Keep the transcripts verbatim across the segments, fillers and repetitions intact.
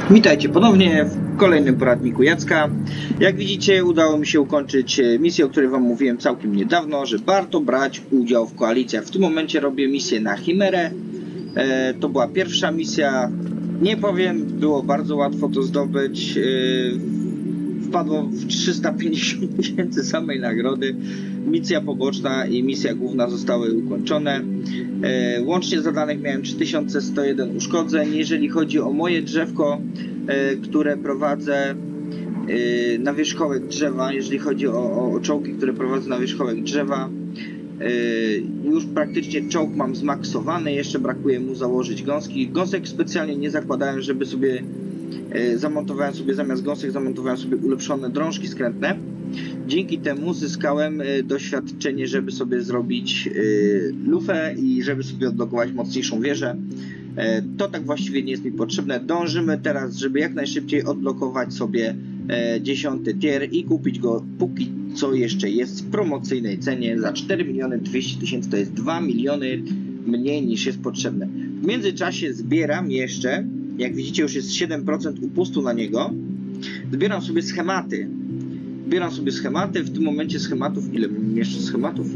Witajcie ponownie w kolejnym poradniku Jacka. Jak widzicie, udało mi się ukończyć misję, o której wam mówiłem całkiem niedawno, że warto brać udział w koalicjach. W tym momencie robię misję na Chimerę. E, to była pierwsza misja. Nie powiem, było bardzo łatwo to zdobyć. E, wpadło w trzysta pięćdziesiąt tysięcy samej nagrody. Misja poboczna i misja główna zostały ukończone. E, łącznie zadanych miałem trzy tysiące sto jeden uszkodzeń. Jeżeli chodzi o moje drzewko, e, które prowadzę e, na wierzchołek drzewa, jeżeli chodzi o, o czołgi, które prowadzę na wierzchołek drzewa, e, już praktycznie czołg mam zmaksowany, jeszcze brakuje mu założyć gąski. Gąsek specjalnie nie zakładałem, żeby sobie e, zamontowałem sobie zamiast gąsek, zamontowałem sobie ulepszone drążki skrętne. Dzięki temu zyskałem doświadczenie, żeby sobie zrobić lufę i żeby sobie odblokować mocniejszą wieżę. To tak właściwie nie jest mi potrzebne. Dążymy teraz, żeby jak najszybciej odblokować sobie dziesiąty tier i kupić go póki co jeszcze jest w promocyjnej cenie za cztery miliony dwieście tysięcy. To jest dwa miliony mniej niż jest potrzebne. W międzyczasie zbieram jeszcze, jak widzicie już jest siedem procent upustu na niego, zbieram sobie schematy. Zbieram sobie schematy, w tym momencie schematów, ile mam jeszcze schematów?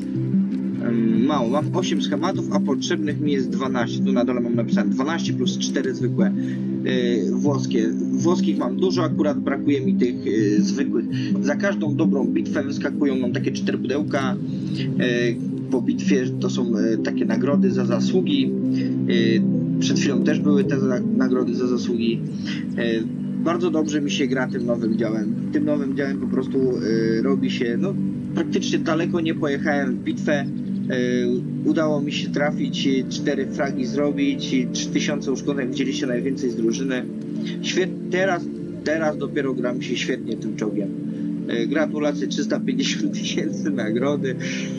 Mało, mam osiem schematów, a potrzebnych mi jest dwanaście, tu na dole mam napisane dwanaście plus cztery zwykłe yy, włoskie. Włoskich mam dużo, akurat brakuje mi tych yy, zwykłych. Za każdą dobrą bitwę wyskakują nam takie cztery pudełka, yy, po bitwie to są yy, takie nagrody za zasługi, yy, przed chwilą też były te za, nagrody za zasługi. Yy, Bardzo dobrze mi się gra tym nowym działem. Tym nowym działem po prostu y, robi się, no praktycznie daleko nie pojechałem w bitwę. Y, udało mi się trafić, cztery fragi zrobić, trzy tysiące uszkodzeń, widzieliście najwięcej z drużyny. Świetnie, teraz, teraz dopiero gra mi się świetnie tym czołgiem. Y, gratulacje, trzysta pięćdziesiąt tysięcy nagrody.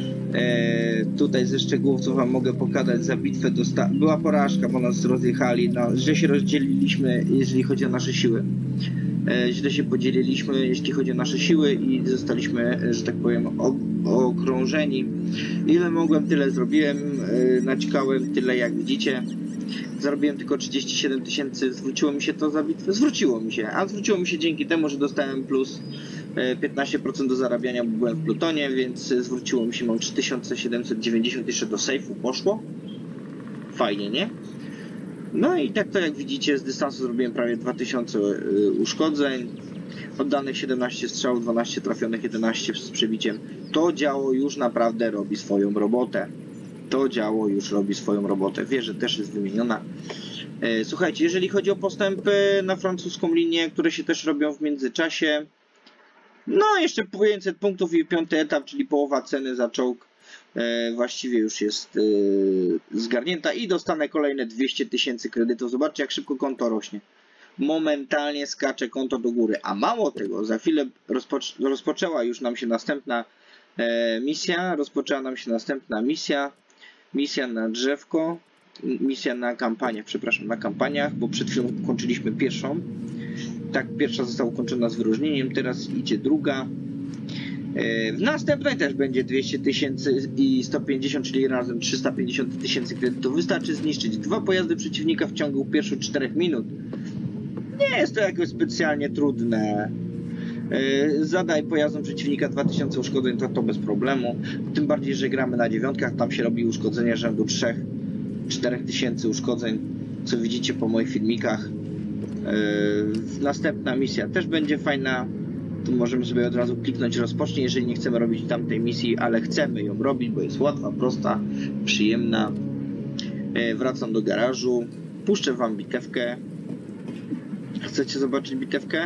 E, tutaj ze szczegółów, co wam mogę pokazać, za bitwę dosta była porażka, bo nas rozjechali, no, że się rozdzieliliśmy, jeżeli chodzi o nasze siły. E, źle się podzieliliśmy, jeśli chodzi o nasze siły i zostaliśmy, że tak powiem, okrążeni. Ile mogłem, tyle zrobiłem, e, naćkałem tyle, jak widzicie. Zarobiłem tylko trzydzieści siedem tysięcy, zwróciło mi się to za bitwę? Zwróciło mi się, a zwróciło mi się dzięki temu, że dostałem plus piętnaście procent do zarabiania, bo byłem w plutonie, więc zwróciło mi się, mam trzy tysiące siedemset dziewięćdziesiąt jeszcze do sejfu poszło. Fajnie, nie? No i tak to jak widzicie, z dystansu zrobiłem prawie dwa tysiące uszkodzeń. Oddanych siedemnaście strzałów, dwanaście trafionych, jedenaście z przebiciem. To działo już naprawdę robi swoją robotę. To działo już robi swoją robotę. Wieża też jest wymieniona. Słuchajcie, jeżeli chodzi o postępy na francuską linię, które się też robią w międzyczasie, no jeszcze pięćset punktów i piąty etap, czyli połowa ceny za czołg e, właściwie już jest e, zgarnięta i dostanę kolejne dwieście tysięcy kredytów. Zobaczcie, jak szybko konto rośnie. Momentalnie skacze konto do góry, a mało tego, za chwilę rozpoc rozpoczęła już nam się następna e, misja, rozpoczęła nam się następna misja, misja na drzewko, misja na kampaniach, przepraszam, na kampaniach, bo przed chwilą kończyliśmy pierwszą. Tak, pierwsza została ukończona z wyróżnieniem, teraz idzie druga. W następnej też będzie dwieście tysięcy i sto pięćdziesiąt, czyli razem trzysta pięćdziesiąt tysięcy kredytów. Wystarczy zniszczyć dwa pojazdy przeciwnika w ciągu pierwszych czterech minut. Nie jest to jakoś specjalnie trudne. Zadaj pojazdom przeciwnika dwa tysiące uszkodzeń, to, to bez problemu. Tym bardziej, że gramy na dziewiątkach, tam się robi uszkodzenie rzędu trzy do czterech tysięcy uszkodzeń, co widzicie po moich filmikach. Yy, następna misja też będzie fajna. Tu możemy sobie od razu kliknąć rozpocznij, jeżeli nie chcemy robić tamtej misji, ale chcemy ją robić, bo jest łatwa, prosta, przyjemna. Yy, wracam do garażu, puszczę wam bitewkę. Chcecie zobaczyć bitewkę?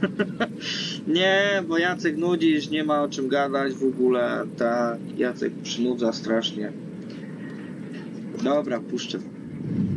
Nie, bo Jacek nudzisz, nie ma o czym gadać w ogóle. Tak, Jacek przynudza strasznie. Dobra, puszczę.